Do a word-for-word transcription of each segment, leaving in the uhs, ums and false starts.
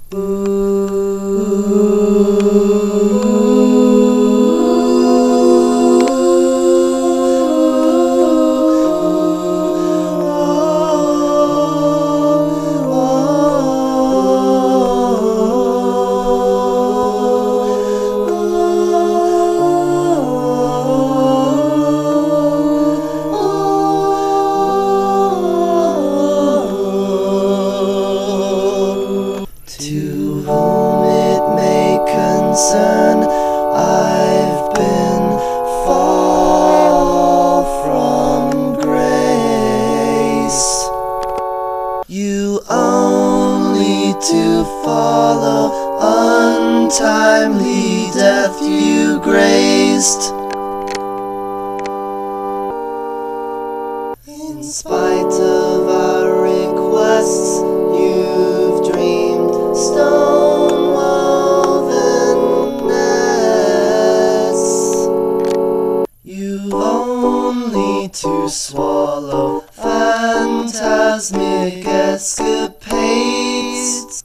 To whom it may concern, I've been far from grace. You only to follow untimely death you graced. In spite of our requests, you've dreamed stone-woven nests. You've only to swallow phantasmic escapades.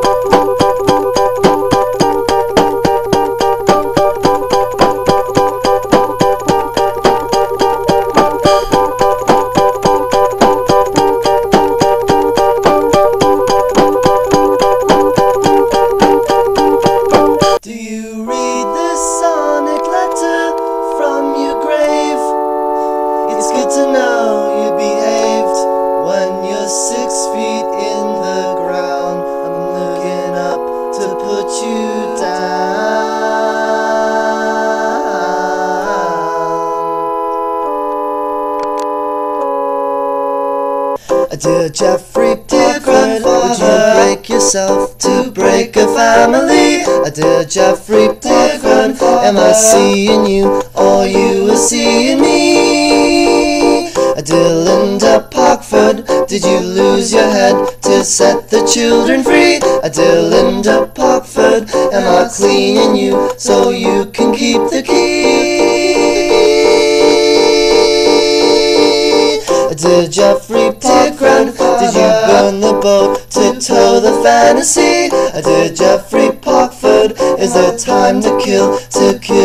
Do you read this sonic letter from your grave? It's good to know you behaved when you're six feet in the ground. I'm looking up to put you down. Dear Jeffery Parkford, would you break yourself to break a family? Dear Jeffery Parkford, am I seeing you or you are seeing me? Dear Linda Parkford, did you lose your head to set the children free? Dear Linda Parkford, am I cleaning you so you can keep the key? Dear Jeffery Parkford, did you burn the boat to tow the fantasy? Dear Jeffery Parkford, is there time to kill, to kill